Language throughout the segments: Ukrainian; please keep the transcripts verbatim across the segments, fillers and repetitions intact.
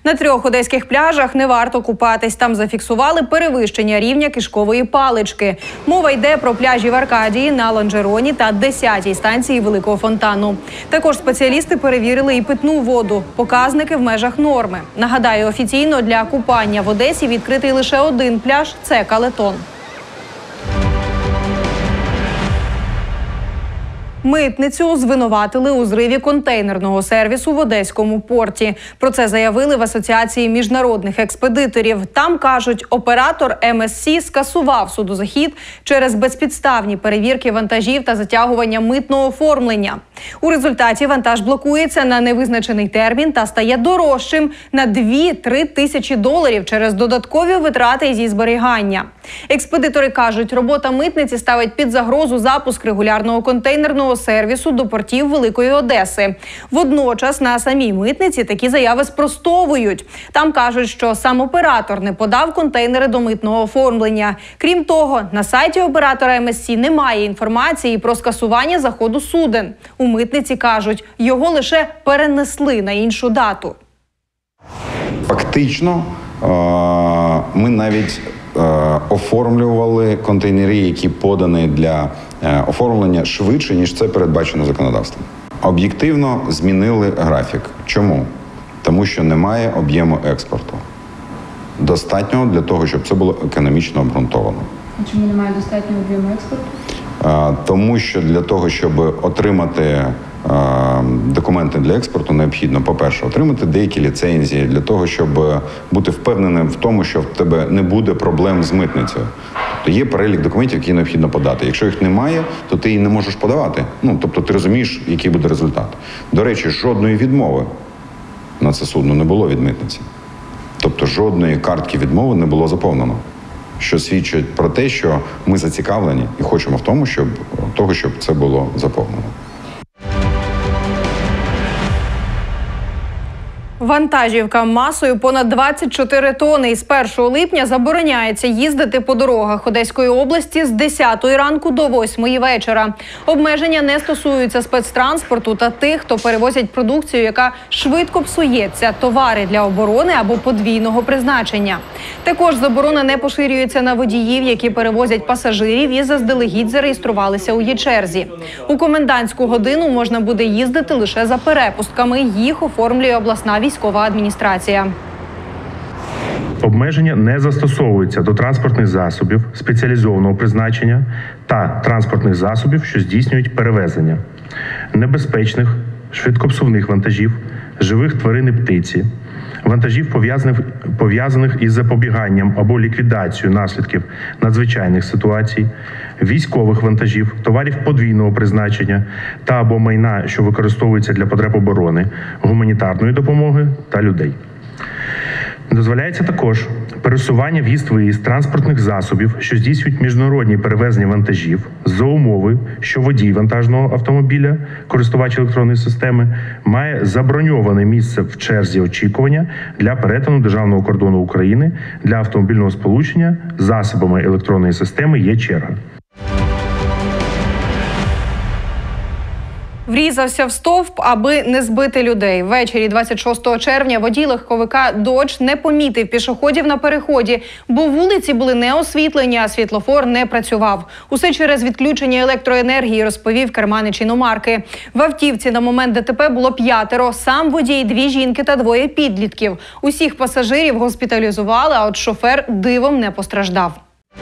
На трьох одеських пляжах не варто купатись. Там зафіксували перевищення рівня кишкової палички. Мова йде про пляжі в Аркадії, на Лонжероні та десятій станції Великого фонтану. Також спеціалісти перевірили і питну воду. Показники в межах норми. Нагадаю, офіційно для купання в Одесі відкритий лише один пляж – це Калетон. Митницю звинуватили у зриві контейнерного сервісу в Одеському порті. Про це заявили в Асоціації міжнародних експедиторів. Там, кажуть, оператор ем ес сі скасував судозахід через безпідставні перевірки вантажів та затягування митного оформлення. У результаті вантаж блокується на невизначений термін та стає дорожчим на дві-три тисячі доларів через додаткові витрати зі зберігання. Експедитори кажуть, робота митниці ставить під загрозу запуск регулярного контейнерного сервісу до портів Великої Одеси. Водночас на самій митниці такі заяви спростовують. Там кажуть, що сам оператор не подав контейнери до митного оформлення. Крім того, на сайті оператора ем ес сі немає інформації про скасування заходу суден. У митниці кажуть, його лише перенесли на іншу дату. Фактично, ми навіть оформлювали контейнери, які подані для оформлення швидше, ніж це передбачено законодавством. Об'єктивно змінили графік. Чому? Тому що немає об'єму експорту. Достатньо для того, щоб це було економічно обґрунтовано. А чому немає достатнього об'єму експорту? Тому що для того, щоб отримати документи для експорту, необхідно, по-перше, отримати деякі ліцензії для того, щоб бути впевненим в тому, що в тебе не буде проблем з митницею. То є перелік документів, які необхідно подати. Якщо їх немає, то ти їх не можеш подавати. Ну, тобто ти розумієш, який буде результат. До речі, жодної відмови на це судно не було від митниці. Тобто жодної картки відмови не було заповнено. Що свідчить про те, що ми зацікавлені і хочемо в тому, щоб того, щоб це було заповнено. Вантажівка масою понад двадцять чотири тони із першого липня забороняється їздити по дорогах Одеської області з десятої ранку до восьмої вечора. Обмеження не стосуються спецтранспорту та тих, хто перевозять продукцію, яка швидко псується, товари для оборони або подвійного призначення. Також заборона не поширюється на водіїв, які перевозять пасажирів і заздалегідь зареєструвалися у є-черзі. У комендантську годину можна буде їздити лише за перепустками. Їх оформлює обласна військова адміністрація. Обмеження не застосовуються до транспортних засобів спеціалізованого призначення та транспортних засобів, що здійснюють перевезення небезпечних, швидкопсувних вантажів, живих тварин і птиці, вантажів, пов'язаних, пов'язаних із запобіганням або ліквідацією наслідків надзвичайних ситуацій, військових вантажів, товарів подвійного призначення та або майна, що використовується для потреб оборони, гуманітарної допомоги та людей. Дозволяється також пересування в'їзд-виїзд транспортних засобів, що здійснюють міжнародні перевезення вантажів, за умови, що водій вантажного автомобіля, користувач електронної системи, має заброньоване місце в черзі очікування для перетину державного кордону України для автомобільного сполучення засобами електронної системи є черга. Врізався в стовп, аби не збити людей. Ввечері двадцять шостого червня водій легковика «Додж» не помітив пішоходів на переході, бо вулиці були не освітлені, а світлофор не працював. Усе через відключення електроенергії, розповів керманич іномарки. В автівці на момент де те пе було п'ятеро, сам водій, дві жінки та двоє підлітків. Усіх пасажирів госпіталізували, а от шофер дивом не постраждав.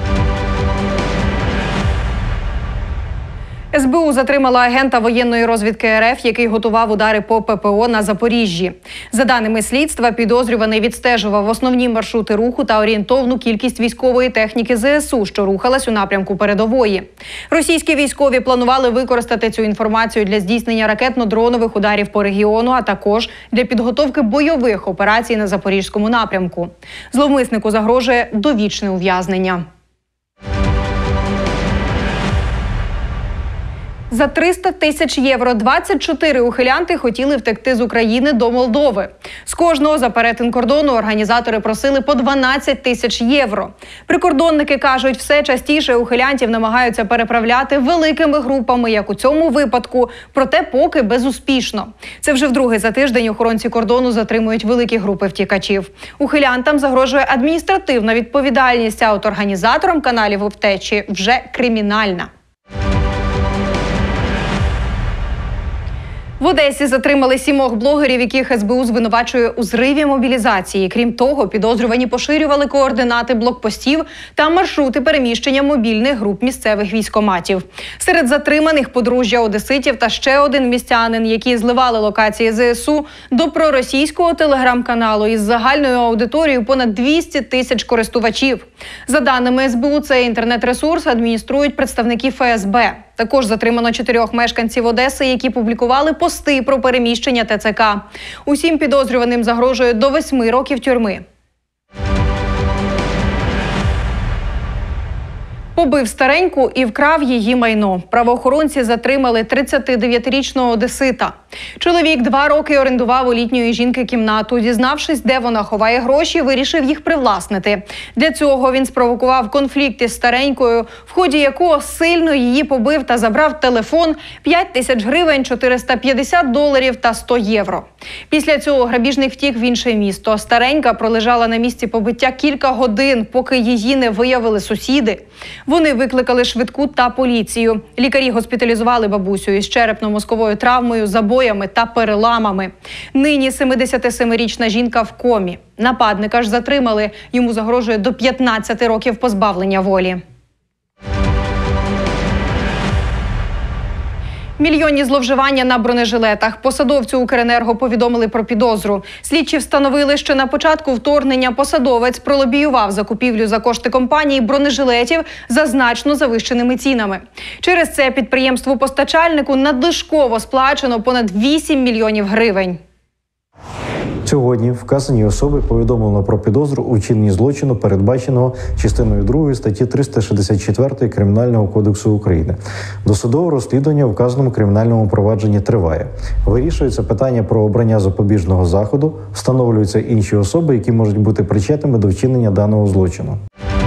ес бе у затримала агента воєнної розвідки ер еф, який готував удари по пе пе о на Запоріжжі. За даними слідства, підозрюваний відстежував основні маршрути руху та орієнтовну кількість військової техніки зе ес у, що рухалась у напрямку передової. Російські військові планували використати цю інформацію для здійснення ракетно-дронових ударів по регіону, а також для підготовки бойових операцій на Запорізькому напрямку. Зловмиснику загрожує довічне ув'язнення. За триста тисяч євро двадцять чотири ухилянти хотіли втекти з України до Молдови. З кожного за перетин кордону організатори просили по дванадцять тисяч євро. Прикордонники кажуть, все частіше ухилянтів намагаються переправляти великими групами, як у цьому випадку, проте поки безуспішно. Це вже вдруге за тиждень охоронці кордону затримують великі групи втікачів. Ухилянтам загрожує адміністративна відповідальність, а от організаторам каналів втечі вже кримінальна. В Одесі затримали сімох блогерів, яких ес бе у звинувачує у зриві мобілізації. Крім того, підозрювані поширювали координати блокпостів та маршрути переміщення мобільних груп місцевих військкоматів. Серед затриманих подружжя одеситів та ще один містянин, які зливали локації зе ес у до проросійського телеграм-каналу із загальною аудиторією понад двісті тисяч користувачів. За даними ес бе у, цей інтернет-ресурс адмініструють представники еф ес бе. Також затримано чотирьох мешканців Одеси, які публікували пости про переміщення те це ка. Усім підозрюваним загрожує до восьми років тюрми. Побив стареньку і вкрав її майно. Правоохоронці затримали тридцятидев'ятирічного одесита. Чоловік два роки орендував у літньої жінки кімнату. Дізнавшись, де вона ховає гроші, вирішив їх привласнити. Для цього він спровокував конфлікт із старенькою, в ході якого сильно її побив та забрав телефон, п'ять тисяч гривень, чотириста п'ятдесят доларів та сто євро. Після цього грабіжник втік в інше місто. Старенька пролежала на місці побиття кілька годин, поки її не виявили сусіди. Вони викликали швидку та поліцію. Лікарі госпіталізували бабусю із черепно-мозковою травмою, забоями та переламами. Нині семидесятисемирічна жінка в комі. Нападника ж затримали. Йому загрожує до п'ятнадцяти років позбавлення волі. Мільйонні зловживання на бронежилетах. Посадовцю Укренерго повідомили про підозру. Слідчі встановили, що на початку вторгнення посадовець пролобіював закупівлю за кошти компанії бронежилетів за значно завищеними цінами. Через це підприємству-постачальнику надлишково сплачено понад вісім мільйонів гривень. Сьогодні вказані особи повідомлено про підозру у вчиненні злочину, передбаченого частиною другої статті триста шістдесят чотири Кримінального кодексу України. Досудове розслідування в вказаному кримінальному провадженні триває. Вирішується питання про обрання запобіжного заходу, встановлюються інші особи, які можуть бути причетними до вчинення даного злочину.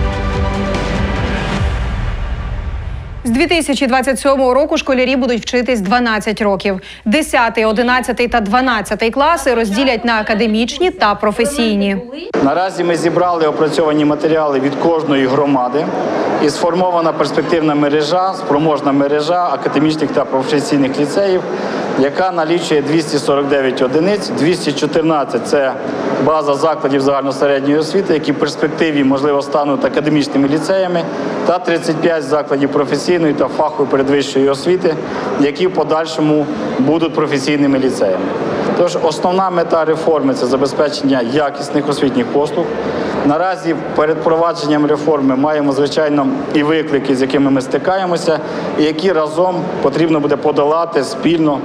З дві тисячі двадцять сьомого року школярі будуть вчитись дванадцять років. десятий, одинадцятий та дванадцятий класи розділять на академічні та професійні. Наразі ми зібрали опрацьовані матеріали від кожної громади і сформована перспективна мережа, спроможна мережа академічних та професійних ліцеїв, яка налічує двісті сорок дев'ять одиниць, двісті чотирнадцять – це база закладів загальносередньої освіти, які в перспективі, можливо, стануть академічними ліцеями, та тридцять п'ять закладів професійної та фахової передвищої освіти, які в подальшому будуть професійними ліцеями. Тож основна мета реформи – це забезпечення якісних освітніх послуг. Наразі перед впровадженням реформи маємо, звичайно, і виклики, з якими ми стикаємося, і які разом потрібно буде подолати спільно,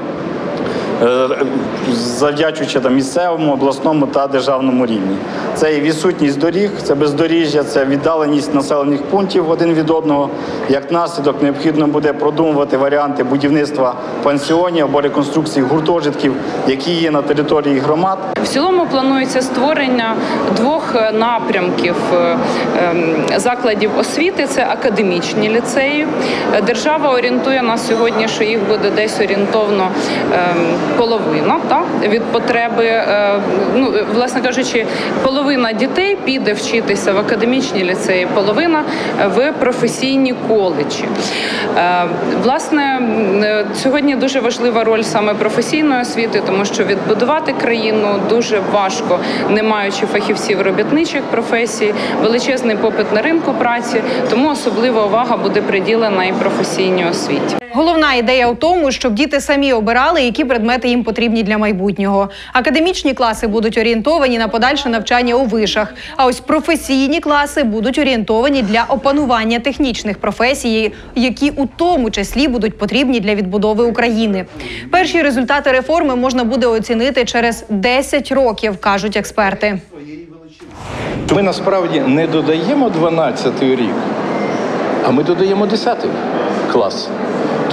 завдячуючи там місцевому, обласному та державному рівні. Це і відсутність доріг, це бездоріжжя, це віддаленість населених пунктів один від одного. Як наслідок необхідно буде продумувати варіанти будівництва пансіонів або реконструкції гуртожитків, які є на території громад. В цілому планується створення двох напрямків закладів освіти – це академічні ліцеї. Держава орієнтує нас сьогодні, що їх буде десь орієнтовно половина, так, від потреби, ну, власне кажучи, половина дітей піде вчитися в академічні ліцеї, половина в професійні коледжі. Власне, сьогодні дуже важлива роль саме професійної освіти, тому що відбудувати країну дуже важко, не маючи фахівців робітничих професій, величезний попит на ринку праці, тому особлива увага буде приділена і професійній освіті. Головна ідея у тому, щоб діти самі обирали, які предмети їм потрібні для майбутнього. Академічні класи будуть орієнтовані на подальше навчання у вишах, а ось професійні класи будуть орієнтовані для опанування технічних професій, які у тому числі будуть потрібні для відбудови України. Перші результати реформи можна буде оцінити через десять років, кажуть експерти. Ми насправді не додаємо дванадцятий рік, а ми додаємо десятий клас.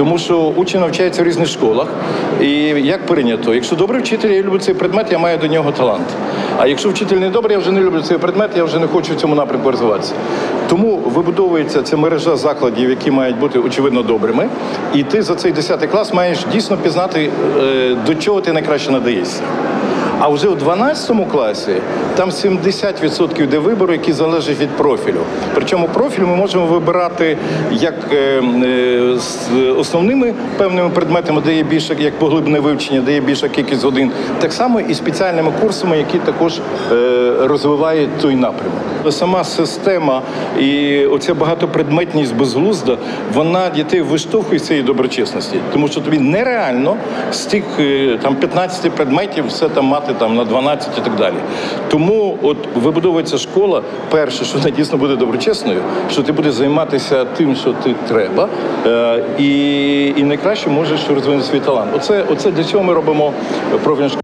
Тому що учні навчаються в різних школах. І як прийнято, якщо добрий вчитель, я люблю цей предмет, я маю до нього талант. А якщо вчитель не добрий, я вже не люблю цей предмет, я вже не хочу в цьому напрямку розвиватися. Тому вибудовується ця мережа закладів, які мають бути, очевидно, добрими. І ти за цей десятий клас маєш дійсно пізнати, до чого ти найкраще надаєшся. А вже у дванадцятому класі там сімдесят відсотків йде вибору, які залежать від профілю. Причому профіль ми можемо вибирати як е, е, з основними певними предметами, де є більше як поглибне вивчення, де є більша кількість годин, так само і спеціальними курсами, які також е, розвивають той напрямок. Сама система і оця багатопредметність безглузда, вона дітей виштовхує з цієї доброчесності. Тому що тобі нереально з тих там п'ятнадцяти предметів все там мати там на дванадцять і так далі. Тому от вибудовується школа, перше, що вона дійсно буде доброчесною, що ти будеш займатися тим, що ти треба, е, і, і найкраще можеш розвинути свій талант. Оце, оце для цього ми робимо профільну школу.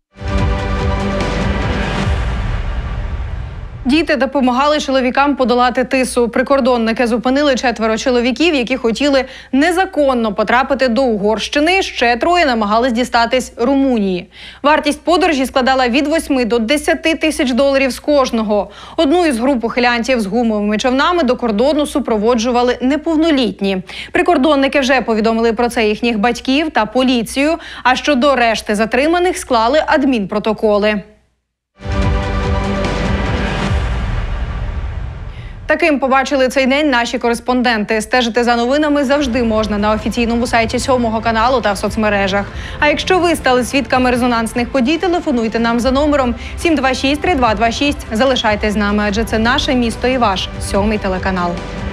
Діти допомагали чоловікам подолати тису. Прикордонники зупинили четверо чоловіків, які хотіли незаконно потрапити до Угорщини. Ще троє намагались дістатись Румунії. Вартість подорожі складала від восьми до десяти тисяч доларів з кожного. Одну із груп ухилянтів з гумовими човнами до кордону супроводжували неповнолітні. Прикордонники вже повідомили про це їхніх батьків та поліцію. А щодо решти затриманих склали адмінпротоколи. Таким побачили цей день наші кореспонденти. Стежити за новинами завжди можна на офіційному сайті сьомого каналу та в соцмережах. А якщо ви стали свідками резонансних подій, телефонуйте нам за номером сім два шість три два два шість. Залишайтесь з нами, адже це наше місто і ваш сьомий телеканал.